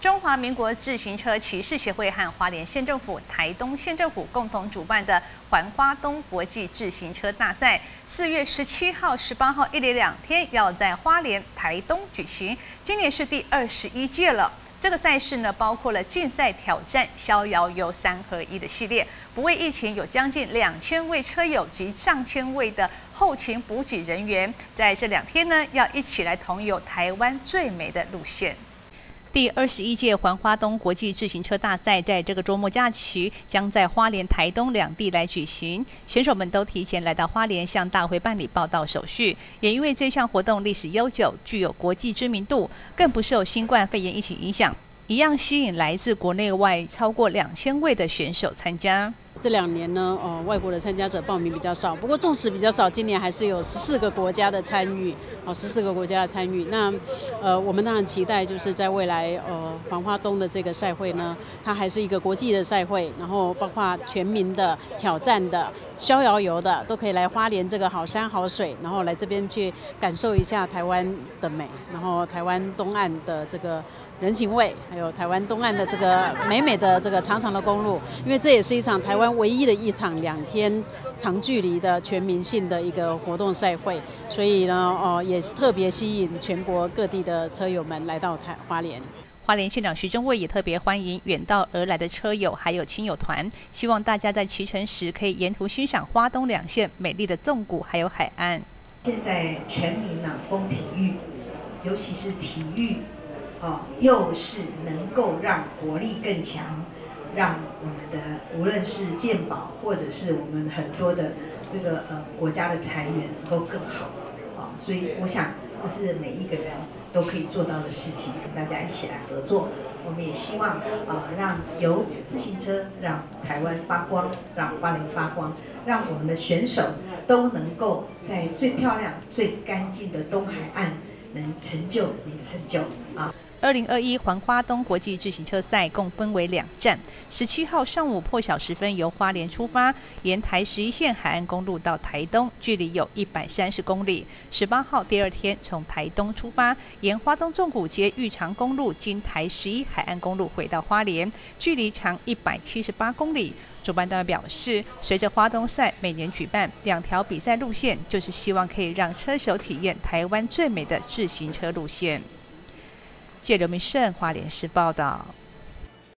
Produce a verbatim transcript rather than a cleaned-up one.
中华民国自行车骑士协会和花莲县政府、台东县政府共同主办的环花东国际自行车大赛，四月十七号、十八号一连两天要在花莲、台东举行。今年是第二十一届了。这个赛事呢，包括了竞赛、挑战、逍遥游三合一的系列。不为疫情，有将近两千位车友及上千位的后勤补给人员，在这两天呢，要一起来同游台湾最美的路线。第二十一届环花东国际自行车大赛在这个周末假期将在花莲、台东两地来举行，选手们都提前来到花莲向大会办理报到手续。也因为这项活动历史悠久，具有国际知名度，更不受新冠肺炎疫情影响，一样吸引来自国内外超过两千位的选手参加。 这两年呢，呃，外国的参加者报名比较少，不过纵使比较少，今年还是有十四个国家的参与，哦，十四个国家的参与。那，呃，我们当然期待就是在未来，呃，环花东的这个赛会呢，它还是一个国际的赛会，然后包括全民的、挑战的、逍遥游的，都可以来花莲这个好山好水，然后来这边去感受一下台湾的美，然后台湾东岸的这个人情味，还有台湾东岸的这个美美的这个长长的公路，因为这也是一场台湾唯一的一场两天长距离的全民性的一个活动赛会，所以呢，哦，也是特别吸引全国各地的车友们来到台花莲。 花莲县长徐正卫也特别欢迎远道而来的车友还有亲友团，希望大家在骑乘时可以沿途欣赏花东两县美丽的纵谷还有海岸。 现在全民啊疯体育，尤其是体育，哦，又是能够让国力更强。让我们的无论是健保，或者是我们很多的这个呃国家的财源能够更好，啊，所以我想这是每一个人都可以做到的事情，大家一起来合作。我们也希望啊，让由自行车让台湾发光，让花莲发光，让我们的选手都能够在最漂亮、最干净的东海岸能成就你的成就啊。 二零二一环花东国际自行车赛共分为两站，十七号上午破晓时分由花莲出发，沿台十一线海岸公路到台东，距离有一百三十公里。十八号第二天从台东出发，沿花东纵谷接玉长公路经台十一海岸公路回到花莲，距离长一百七十八公里。主办单位表示，随着花东赛每年举办，两条比赛路线就是希望可以让车手体验台湾最美的自行车路线。谢刘明胜，花莲市报道。